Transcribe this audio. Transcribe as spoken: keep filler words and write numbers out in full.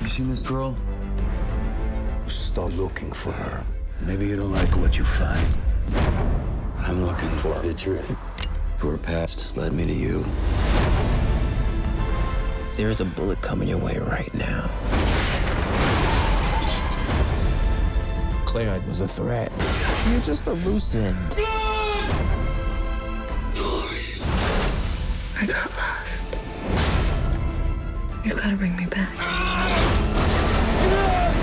You seen this girl? Start looking for her. Maybe you don't like what you find. I'm looking for the truth. Your past led me to you. There's a bullet coming your way right now. Claire was a threat. You're just a loose end. I got lost. You gotta bring me back.